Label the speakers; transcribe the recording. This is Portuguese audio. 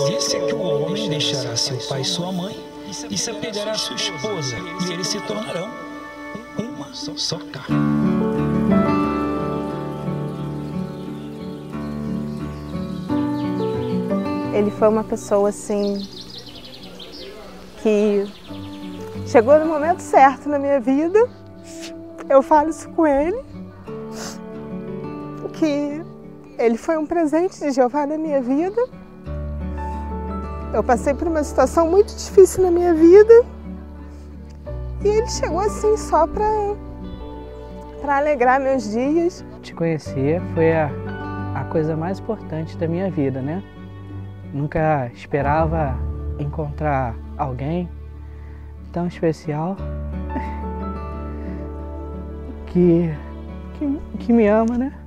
Speaker 1: disse que o homem deixará seu pai e sua mãe e se apegará à sua esposa, e eles se tornarão uma só carne.
Speaker 2: Ele foi uma pessoa assim que chegou no momento certo na minha vida. Eu falo isso com ele, que ele foi um presente de Jeová na minha vida. Eu passei por uma situação muito difícil na minha vida e ele chegou assim só para alegrar meus dias.
Speaker 3: Te conhecer foi a coisa mais importante da minha vida, né? Nunca esperava encontrar alguém tão especial que me ama, né?